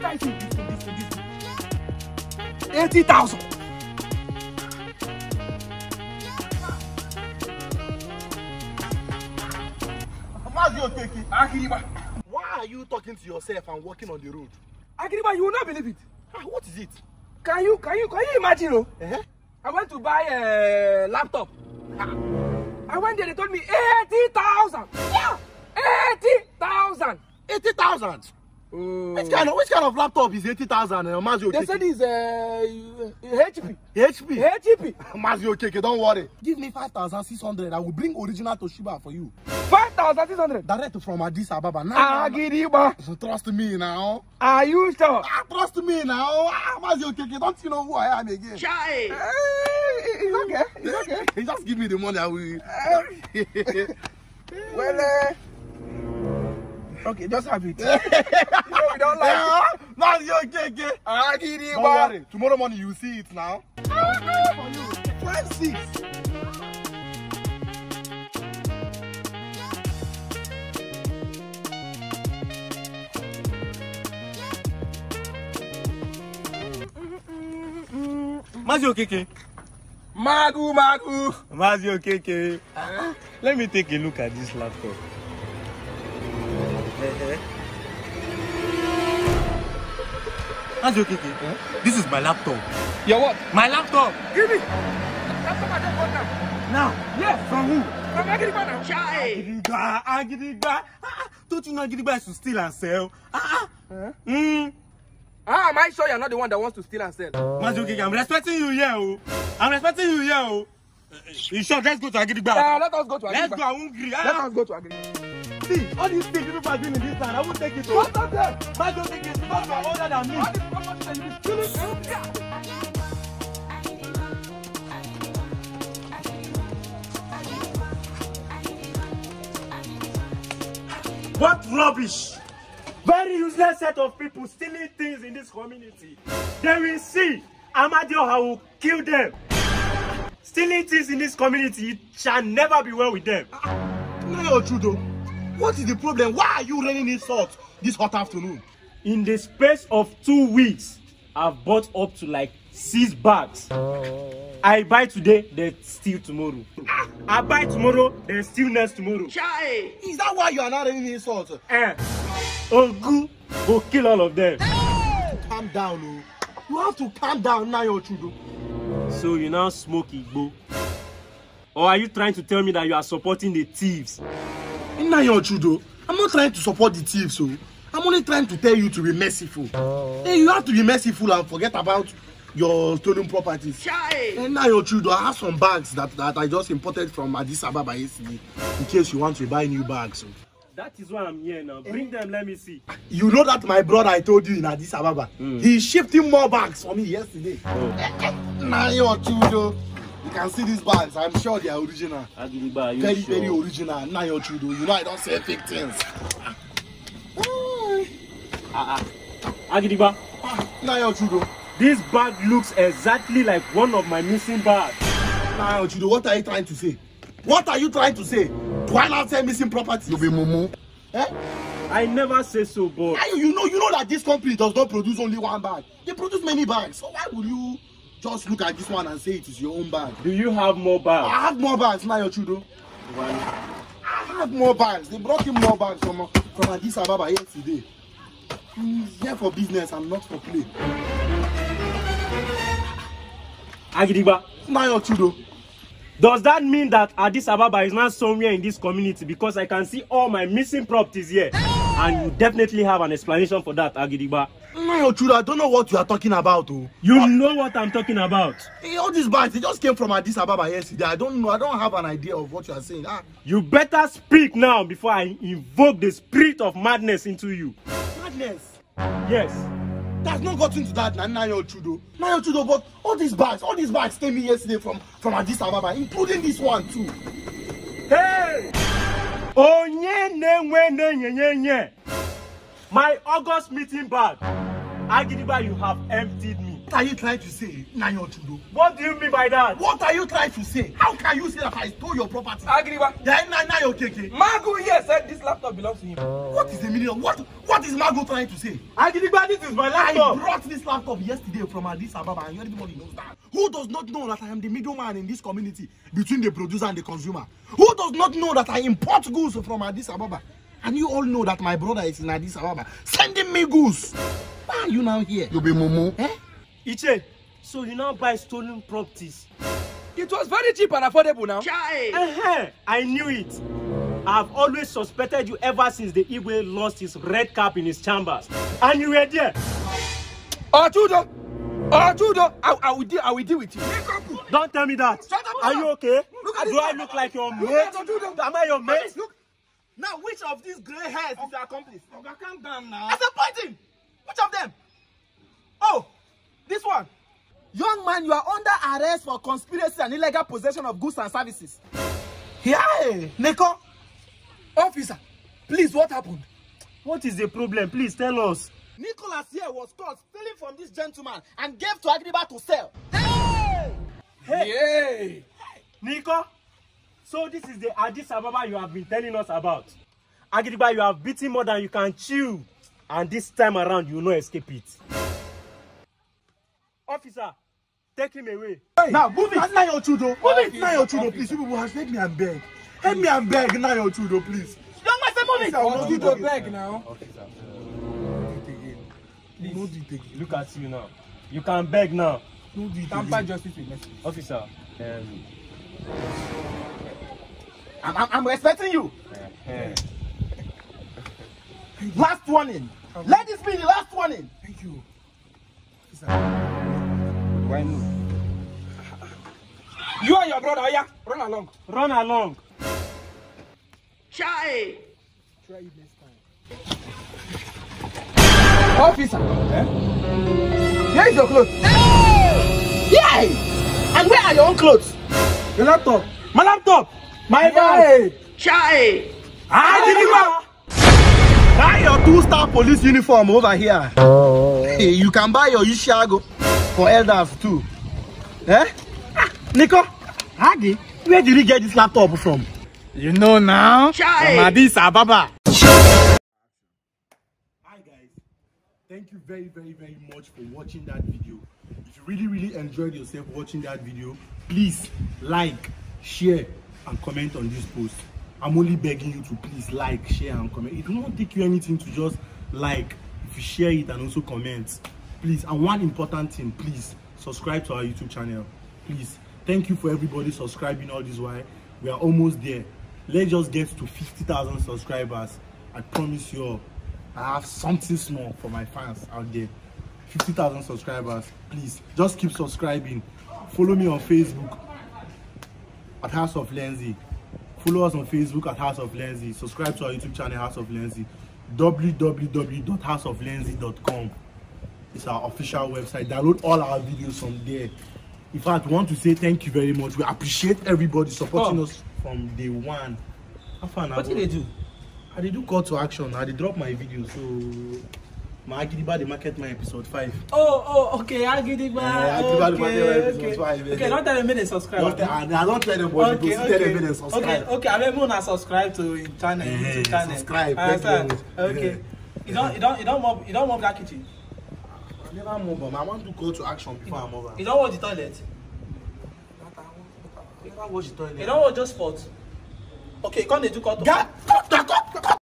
I see this thing. 80,000. Agiriba. Why are you talking to yourself and walking on the road? Agiriba, you will not believe it. What is it? Can you imagine? Oh? I went to buy a laptop. I went there, they told me 80,000. Yeah, 80,000. 80,000. Which kind of laptop is 80,000? Mazio? They said it's HP. HP. Mazio Keke, don't worry. Give me 5,600. I will bring original Toshiba for you. 5,600. Direct from Addis Ababa. Now, Agiriba. trust me now. Are you sure? Trust me now. Mazio Keke, don't you know who I am again? Chai. It's okay. It's okay. Just give me the money. I will. Well, okay, just have it. You know we don't like it. Mazio Keke. Agiriba. Don't worry. Tomorrow morning you will see it now. 5-6. Mazio Keke. Magu. Mazio Keke. Let me take a look at this laptop. Mazio Keke. This is my laptop. Your what? My laptop. Give me. Laptop I just want now. Now. Yes. From who? From Agiriba now. Chai. Agiriba. Don't you know Agiriba is to steal and sell? Am I sure you're not the one that wants to steal and sell? Mazio Keke, I'm respecting you here. I'm respecting you here. In short, let's go to Agiriba. Let us go to Agiriba. Let's go. I won't agree. Let us go to Agiriba. See, all these things people are doing in this town, I won't take it. What's up there? Mazio Keke, because you are older than me. All this promotion and you steal it. What rubbish! Very useless set of people stealing things in this community. They will see. Amadioha will kill them. Stealing things in this community, it shall never be well with them. No, Trudeau. What is the problem? Why are you raining insult this hot afternoon? In the space of 2 weeks, I've bought up to like 6 bags. I buy today, they steal tomorrow. I buy tomorrow, they steal next tomorrow. Chai. Is that why you are not raining insult? Ogu will kill all of them. Calm down, oh. You have to calm down now, your Trudeau. So you now smoke Igbo? Or are you trying to tell me that you are supporting the thieves? Now, your Trudeau, I'm not trying to support the thieves, so I'm only trying to tell you to be merciful. Hey, you have to be merciful and forget about your stolen properties. And now, your Trudeau, I have some bags that I just imported from Addis Ababa yesterday, in case you want to buy new bags. So. That is why I'm here now. Bring them, let me see. You know that my brother I told you in Addis Ababa, he shipped in more bags for me yesterday. Now, your Trudeau, you can see these bags. I'm sure they are original. Agiriba, you Very, sure? very original. Now, your Trudeau, you know I don't say fake things. Agiriba, Now, your Trudeau. this bag looks exactly like one of my missing bags. Now, your Trudeau, what are you trying to say? What are you trying to say? Do I not say missing property? You be mumu. I never say so, but You know that this company does not produce only one bag. They produce many bags. So why would you just look at this one and say it is your own bag? do you have more bags? I have more bags now, your Trudeau. I have more bags. They brought in more bags from Addis Ababa yesterday. He's here for business and not for play. Agiriba, Now, your Trudeau. does that mean that Addis Ababa is not somewhere in this community? Because I can see all my missing properties here. And you definitely have an explanation for that, Agiriba. Now, your Trudeau, I don't know what you are talking about. Oh. You know what I'm talking about. Hey, all these bags, they just came from Addis Ababa yesterday. I don't know. I don't have an idea of what you are saying. You better speak now before I invoke the spirit of madness into you. Madness. Yes. That's not got into that now, your Trudeau. Now, your Trudeau, but all these bags came in yesterday from Addis Ababa, including this one too. Hey! Onye nye. My August meeting bag. Agiriba, you have emptied me. What are you trying to say, Nayo Chudo? What do you mean by that? What are you trying to say? How can you say that I stole your property? Agriba. Yeah, Nayo Keke. Magu here said this laptop belongs to him. What is the meaning of what is Mago trying to say? Agidigba, this is my I laptop. brought this laptop yesterday from Addis Ababa and everybody knows that. Who does not know that I am the middleman in this community between the producer and the consumer? Who does not know that I import goods from Addis Ababa? And you all know that my brother is in Addis Ababa sending me goods. Why are you now here? You be Momo. Eh? Iche, so you now buy stolen properties? It was very cheap and affordable now. I knew it. I've always suspected you ever since the Igwe lost his red cap in his chambers. And you were there. Ochudo, I will deal with you. Don't tell me that. Are you okay? Do I look like your mate? Am I your mate? Look. Now, which of these grey hairs is the accomplice? Calm down now. I said pointing. Which of them? Oh, this one. Young man, you are under arrest for conspiracy and illegal possession of goods and services. Hey, Neko. Officer, please, what happened? What is the problem? Please tell us. Nicholas here was caught stealing from this gentleman and gave to Agriba to sell. Hey! Hey! Nico, so this is the Addis Ababa you have been telling us about. Agriba, you have beaten more than you can chew. And this time around, you will not escape it. Officer, take him away. Hey. Now, move it. Nayo Chudo. Move it. Nayo Chudo, please. You people, help me and beg. Help me and beg, Nayo Chudo, please. Young man, say move it. I want you to beg now. Officer. Please. Look at you now. You can beg now. Tamper justice with mercy. Officer, I'm respecting you. Last warning. Let this be the last warning. Thank you. Why no? You and your brother, yeah, run along. Run along. Try it next time. Officer, here is your clothes. Yay! And where are your own clothes? Your laptop. My laptop. My bag. Chai! Agriba. Buy your 2-star police uniform over here. Hey, you can buy your Ishiago for elders too. Eh? Nico, Agi, where did you get this laptop from? You know now. From Addis Ababa. Hi guys, thank you very much for watching that video. If you really enjoyed yourself watching that video, please like, share and comment on this post. I'm only begging you to please like, share and comment. It will not take you anything to just like. If you share it and also comment, please. And one important thing, please subscribe to our YouTube channel, please. Thank you for everybody subscribing all this while. We are almost there. Let's just get to 50,000 subscribers. I promise you all, I have something small for my fans out there. 50,000 subscribers, please just keep subscribing. Follow me on Facebook at House of Lenzy. Follow us on Facebook at House of Lenzy. Subscribe to our YouTube channel House of Lenzy. www.houseoflenzy.com. It's our official website. Download all our videos from there. In fact, we want to say thank you very much. We appreciate everybody supporting us from day one. What did they do? I did do call to action. I did drop my video, so my Agidigba the market my episode 5. Okay, Agidigba. Agidigba the market my episode 5. Okay, don't tell them they subscribe. I don't tell them what you tell them they subscribe. Okay, I mean not subscribe to channel, YouTube channel. Subscribe. Okay. You don't move that kitchen. I never move on. I want to go to action before I move on. You don't wash the toilet. I never wash the toilet. You don't wash just spots. Okay, come they do cut.